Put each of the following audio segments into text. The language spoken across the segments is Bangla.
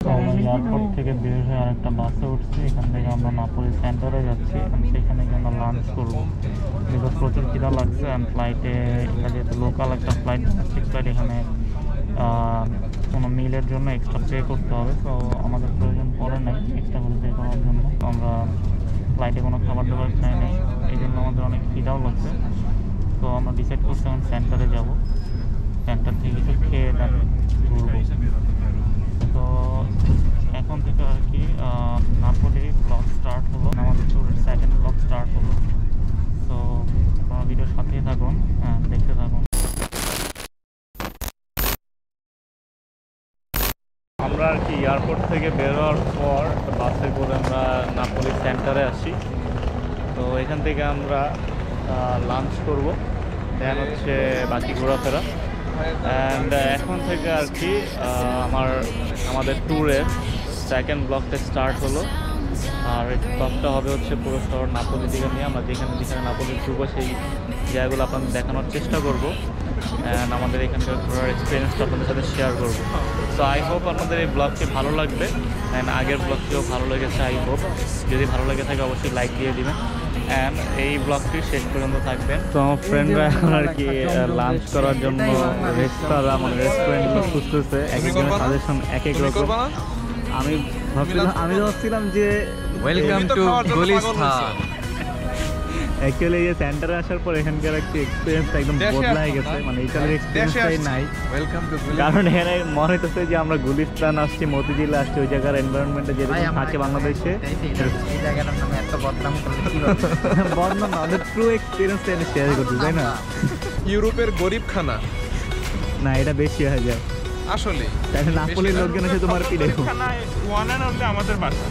এয়ারপোর্ট থেকে বের হয়ে আরেকটা বাসে উঠছি। এখান থেকে আমরা নাপোলি সেন্টারে যাচ্ছি। সেখানে গিয়ে আমরা লাঞ্চ করবো। বিকজ প্রচুর খিদা লাগছে। অ্যান্ড ফ্লাইটে এটা যেহেতু লোকাল একটা ফ্লাইট, ডোমেস্টিক ফ্লাইট, এখানে কোনো মিলের জন্য এক্সট্রা পে করতে হবে। তো আমাদের প্রয়োজন পড়ে নাই এক্সট্রা করে পে করার জন্য। আমরা ফ্লাইটে কোনো খাবার দাবার খাই নাই, এই জন্য আমাদের অনেক খিদাও লাগছে। তো আমরা ডিসাইড করছি এখন সেন্টারে যাবো। সেন্টার থেকে কিছু খেয়ে দেন ঘুরবো। তো এখন থেকে আর কি নাপোলি ব্লগ স্টার্ট হলো, আমাদের ট্যুরের সেকেন্ড ব্লগ স্টার্ট হলো। তো আপনারা ভিডিওর সাথেই থাকুন, দেখতে থাকুন। আমরা আর কি এয়ারপোর্ট থেকে বেরোয়ার পর বাসে করে আমরা নাপোলি সেন্টারে আসি। তো এখান থেকে আমরা লাঞ্চ করব, দেন হচ্ছে বাকি ঘোরাফেরা। অ্যান্ড এখন থেকে আর কি আমাদের ট্যুরের সেকেন্ড ব্লগটা স্টার্ট হলো। আর এই ব্লগটা হবে হচ্ছে পুরো শহর নাপোলি দিকে নিয়ে। আমরা যেখানে নাপোলি ঘুরবো সেই জায়গাগুলো আপনাদের দেখানোর চেষ্টা করবো। অ্যান্ড আমাদের এখানকার ঘোরার এক্সপিরিয়েন্সটা আপনাদের সাথে শেয়ার করবো। সো আই হোপ আপনাদের এই ব্লগটি ভালো লাগবে। অ্যান্ড আগের ব্লগটিও ভালো লেগেছে আই হোপ। যদি ভালো লেগে থাকে অবশ্যই লাইক দিয়ে দিবেন। অ্যান্ড এই ব্লগটি শেষ পর্যন্ত থাকবেন। তো আমার ফ্রেন্ডরা এখন আর কি লাঞ্চ করার জন্য রেস্টুরেন্টগুলো খুঁজতেছে। এক একজনের সাজেশন এক এক রকম। আমি ভাবছিলাম যে ওয়েলকাম টু গুলিস্তান। অ্যাকচুয়ালি এই সেন্টারে আসার পর এখানকার একটা এক্সপিরিয়েন্স একদম বদলায় গেছে। মানে এটার এক্সপিরিয়েন্সটাই নাই। ওয়েলকাম টু কারণ এখানে মনে হইতেছে যে আমরা গুলিস্তান আসছি, মতিঝিলে আসছি। ওই জায়গার এনভায়রনমেন্টটা যেরকম থাকে বাংলাদেশে, এই জায়গাটার নামে এত বদনাম করলে কি বদনাম না, আমাদের ট্রু এক্সপিরিয়েন্সটা এটা শেয়ার করতে, তাই না? ইউরোপের গরিব খানা না, এটা বেশি হয়ে যায় আসলে। তাহলে নাপোলির লোকজন এসে তোমার পিড়ে খানা ওয়ান এন্ড অনলি আমাদের বাসা।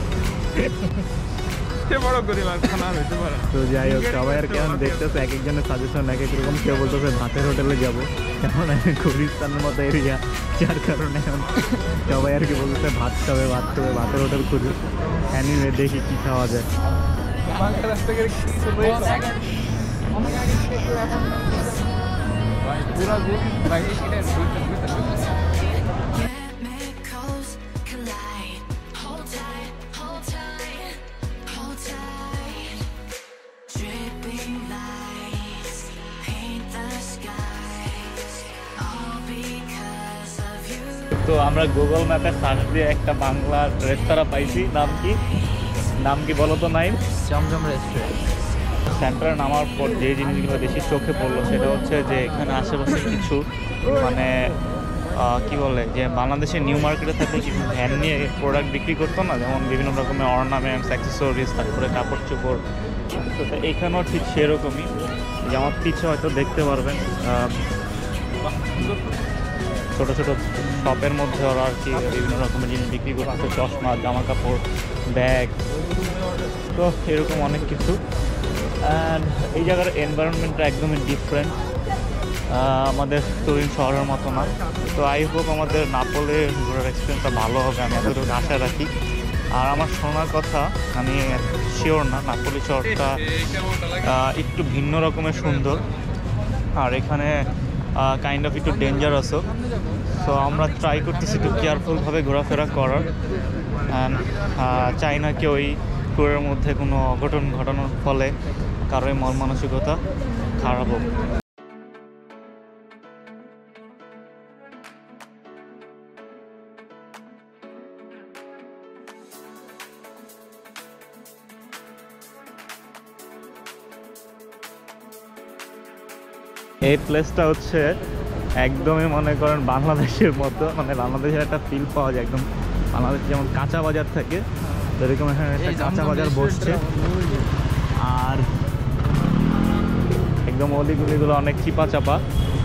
বড় গরিব আর খানা হইতে পারে। তো যাই হোক, সবাই আর কেমন দেখতেছে, এক একজনের সাজেশন এক এক রকম। কেউ বলতেছে ভাতের হোটেলে যাবো, কেমন গুলিস্তানের মতো এরিয়া, যার কারণে সবাই আর কি বলতেছে ভাত খাবে, ভাতের হোটেল খুঁজে। অ্যানিওয়ে দেখি কি খাওয়া যায়। বাংলাদেশ থেকে তো আমরা গুগল ম্যাপে সার্চ দিয়ে একটা বাংলা রেস্তোরাঁ পাইছি। নাম কি বলো তো? নাই জমজম রেস্টুরেন্ট। সেন্টারে নামার পর যে জিনিসগুলো বেশি চোখে পড়লো সেটা হচ্ছে যে এখানে আশেপাশে কিছু মানে কি বলে যে বাংলাদেশের নিউ মার্কেটে থাকলে কিছু ভ্যান নিয়ে প্রোডাক্ট বিক্রি করতো না, যেমন বিভিন্ন রকমের অর্নামেন্টস, অ্যাক্সেসরিজ, তারপরে কাপড় চোপড়। তো এখানেও ঠিক সেরকমই, যে আমার পিছে হয়তো দেখতে পারবেন ছোটো ছোটো শপের মধ্যে ওরা আর কি বিভিন্ন রকমের জিনিস বিক্রি করছে, চশমা, জামা কাপড়, ব্যাগ, তো এরকম অনেক কিছু। অ্যান্ড এই জায়গার এনভায়রনমেন্টটা একদমই ডিফারেন্ট, আমাদের তুরিন শহরের মতো না। তো আই হোপ আমাদের নাপোলে ঘোরার এক্সপিরিয়েন্সটা ভালো হবে, আমি এতটুকু আশা রাখি। আর আমার শোনার কথা, আমি শিওর না, নাপোলি শহরটা একটু ভিন্ন রকমের সুন্দর, আর এখানে কাইন্ড অফ একটু ডেঞ্জারাসও। সো আমরা ট্রাই করতেছি একটু কেয়ারফুলভাবে ঘোরাফেরা করার। অ্যান্ড চাই না কি ওই ট্যুরের মধ্যে কোনো অঘটন ঘটানোর ফলে কারোই মন মানসিকতা খারাপ হোক। এই প্লেসটা হচ্ছে একদমই মনে করেন বাংলাদেশের মতো, মানে বাংলাদেশের একটা ফিল পাওয়া যায় একদম। বাংলাদেশে যেমন কাঁচা বাজার থাকে সেরকম এখানে একটা কাঁচা বাজার বসছে। আর একদম অলিগুলিগুলো অনেক চিপা চাপা।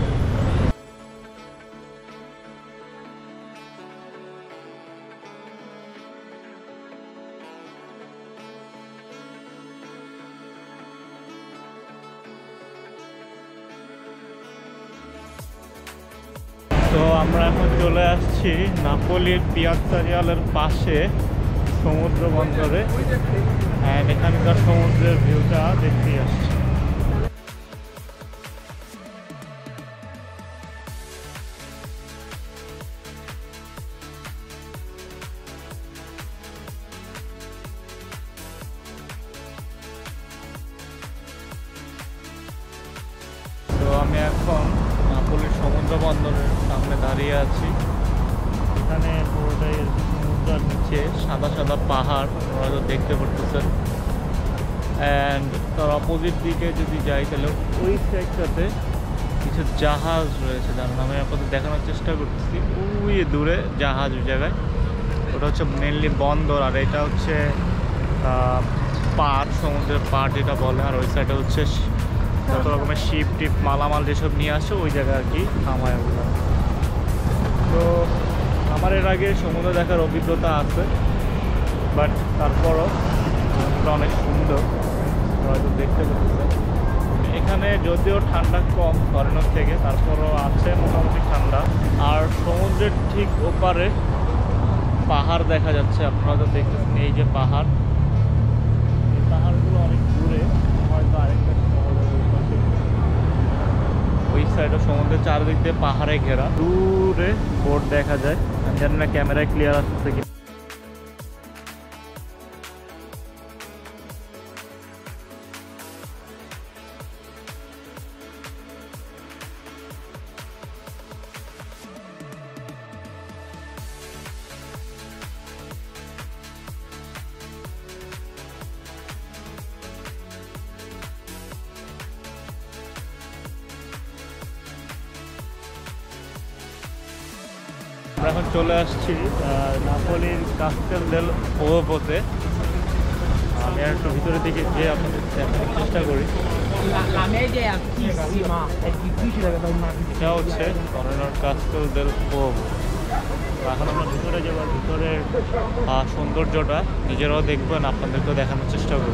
তো আমরা এখন চলে আসছি নাপোলির পিয়াজ্জা রিয়ালের পাশে সমুদ্র বন্দরে। অ্যান্ড এখানকার সমুদ্রের ভিউটা দেখতে আসছি। এখন নাপোলির সমুদ্র বন্দরের সামনে দাঁড়িয়ে আছি। এখানে পুরোটাই সমুদ্রের নিচে সাদা সাদা পাহাড় আপনারা তো দেখতে পারতেছেন। অ্যান্ড তার অপোজিট দিকে যদি যাই তাহলে ওই সাইডটাতে কিছু জাহাজ রয়েছে, যার নামে আপনাদের দেখানোর চেষ্টা করতেছি। ওই দূরে জাহাজ ওই জায়গায়, ওটা হচ্ছে মেনলি বন্দর, আর এটা হচ্ছে পাড়, সমুদ্রের পাড় যেটা বলে। আর ওই সাইডে হচ্ছে যত রকমের শিপ টিপ মালামাল যেসব নিয়ে আসে ওই জায়গায় আর কি থামায় ওগুলো। তো আমার এর আগে সমুদ্র দেখার অভিজ্ঞতা আছে, বাট তারপরও সমুদ্রটা অনেক সুন্দর, হয়তো দেখতে পাচ্ছেন। এখানে যদিও ঠান্ডা কম ফরেনের থেকে, তারপরও আছে মোটামুটি ঠান্ডা। আর সমুদ্রের ঠিক ওপারে পাহাড় দেখা যাচ্ছে, আপনারা তো দেখতেছেন এই যে পাহাড়, এই পাহাড়গুলো অনেক দূরে, হয়তো আরেকটা ওই সাইডে সমুদ্রের চারিদিক দিয়ে পাহাড়ে ঘেরা, দূরে বোট দেখা যায়। আমি জানি না ক্যামেরায় ক্লিয়ার আসছে কি। আমরা এখন চলে আসছি নাপোলির কাস্টেল দেল ওভোতে। আমি একটু ভিতরের দিকে যে আপনাদের দেখানোর চেষ্টা করি। La media è altissima, è difficile da immaginare. এটা হচ্ছে ফরেনার কাস্টেল দেল ওভো। এখন আমরা ভিতরে যাবার, ভিতরের সৌন্দর্যটা নিজেরাও দেখবেন, আপনাদেরকেও দেখানোর চেষ্টা করব।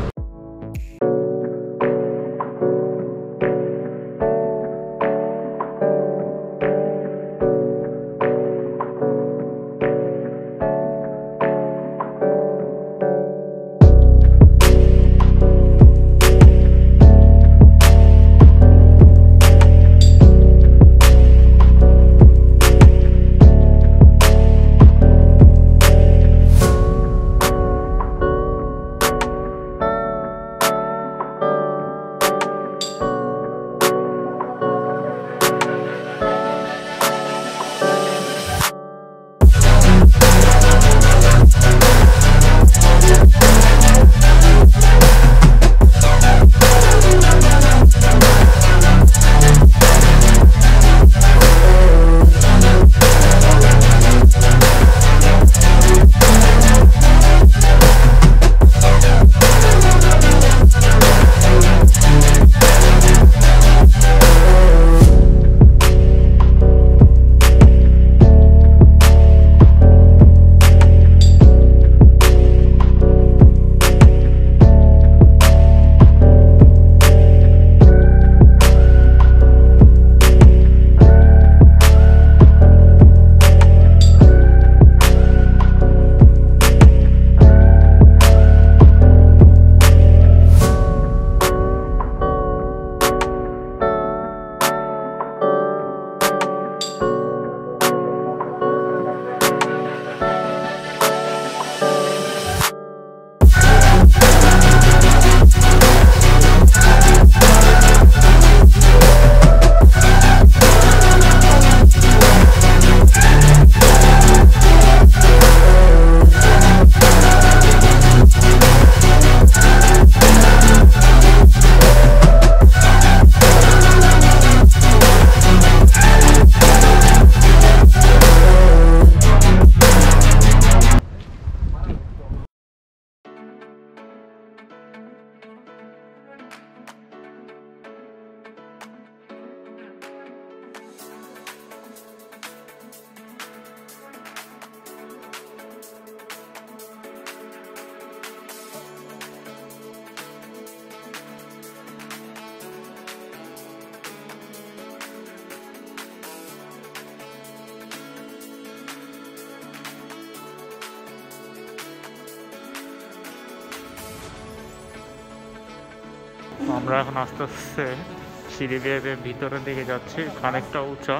আমরা এখন আস্তে আস্তে সিঁড়ি বেয়ে বেয়ে ভিতরের দিকে যাচ্ছি, খানিকটা উঁচা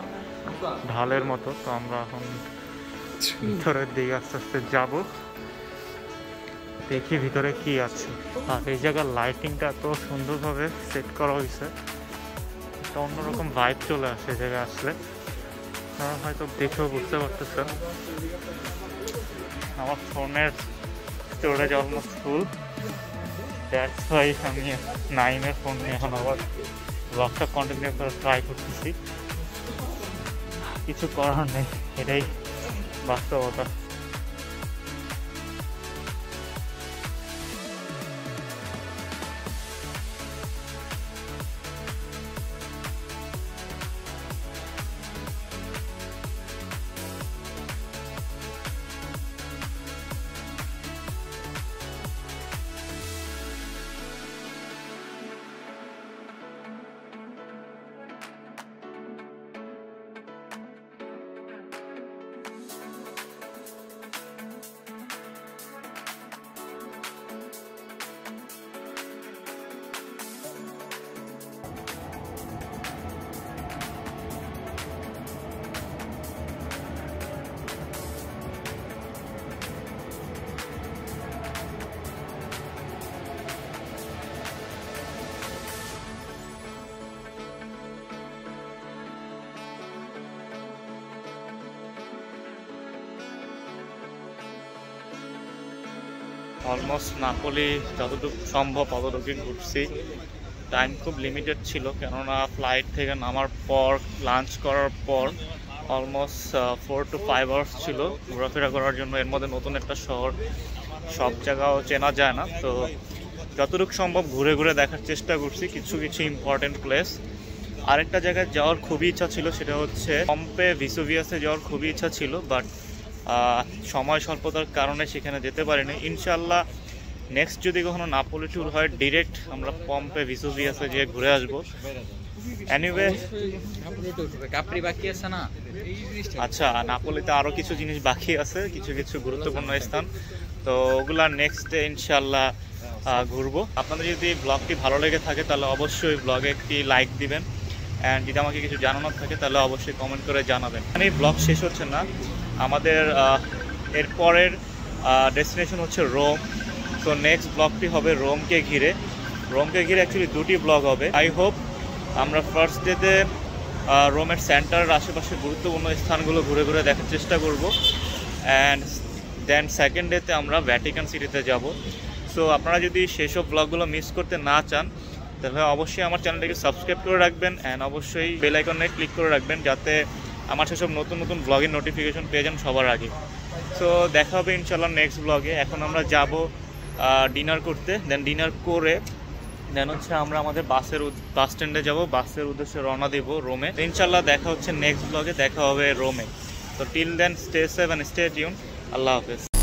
ঢালের মতো। তো আমরা এখন ভিতরের দিকে আস্তে আস্তে যাব, দেখি ভিতরে কি আছে। আর এই জায়গার লাইটিংটা এত সুন্দরভাবে সেট করা হয়েছে, একটা অন্যরকম ভাইব চলে আসে এই জায়গায় আসলে। আপনারা হয়তো দেখেও বুঝতে পারতেছেন আমার ফোনের storage almost full. That's why আমি 9-এর ফোন নিয়ে এখন আবার ব্লগটা কন্টিনিউ করে ট্রাই করতেছি। কিছু করার নেই, এটাই বাস্তবতা। অলমোস্ট নাপোলি যতটুকু সম্ভব ততটুকুই ঘুরছি। টাইম খুব লিমিটেড ছিল, কেননা ফ্লাইট থেকে নামার পর লাঞ্চ করার পর অলমোস্ট 4 to 5 আওয়ার্স ছিল ঘোরাফেরা করার জন্য। এর মধ্যে নতুন একটা শহর, সব জায়গাও চেনা যায় না, তো যতটুকু সম্ভব ঘুরে ঘুরে দেখার চেষ্টা করছি কিছু কিছু ইম্পর্টেন্ট প্লেস। আরেকটা জায়গায় যাওয়ার খুবই ইচ্ছা ছিল, সেটা হচ্ছে পম্পে ভেসুভিয়াসে যাওয়ার খুবই ইচ্ছা ছিল, বাট সময় স্বল্পতার কারণে সেখানে যেতে পারিনি। ইনশাল্লাহ নেক্সট যদি কখনো নাপোলি ট্যুর হয় ডিরেক্ট আমরা পম্পে ভেসুভিয়াসে যেয়ে ঘুরে আসবো। এনিওয়ে কাপড়ি বাকি আছে না? আচ্ছা, নাপোলিতে আরও কিছু জিনিস বাকি আছে, কিছু কিছু গুরুত্বপূর্ণ স্থান, তো ওগুলা নেক্সট ডে ইনশাল্লাহ ঘুরবো। আপনাদের যদি ব্লগটি ভালো লেগে থাকে তাহলে অবশ্যই ব্লগে একটি লাইক দিবেন, অ্যান্ড যদি আমাকে কিছু জানানোর থাকে তাহলে অবশ্যই কমেন্ট করে জানাবেন। এই ব্লগ শেষ হচ্ছে না, আমাদের এরপরের ডেস্টিনেশন হচ্ছে রোম। তো নেক্সট ব্লগটি হবে রোমকে ঘিরে। অ্যাকচুয়ালি 2টি ব্লগ হবে। আই হোপ আমরা ফার্স্ট ডেতে রোমের সেন্টারের আশেপাশে গুরুত্বপূর্ণ স্থানগুলো ঘুরে ঘুরে দেখার চেষ্টা করব, অ্যান্ড দেন সেকেন্ড ডেতে আমরা ভ্যাটিকান সিটিতে যাব। সো আপনারা যদি সেসব ব্লগগুলো মিস করতে না চান তাহলে অবশ্যই আমার চ্যানেলটাকে সাবস্ক্রাইব করে রাখবেন, অ্যান্ড অবশ্যই বেল আইকনে ক্লিক করে রাখবেন যাতে আমার সেসব নতুন নতুন ব্লগের নোটিফিকেশন পেয়ে যান সবার আগে। সো দেখা হবে ইনশাল্লাহ নেক্সট ব্লগে। এখন আমরা যাব ডিনার করতে, দেন ডিনার করে দেন হচ্ছে আমরা আমাদের বাস স্ট্যান্ডে যাব, বাসের উদ্দেশ্যে রওনা দেব রোমে। ইনশাল্লাহ দেখা হচ্ছে নেক্সট ব্লগে, দেখা হবে রোমে। তো till then stay safe and stay tune. আল্লাহ হাফেজ।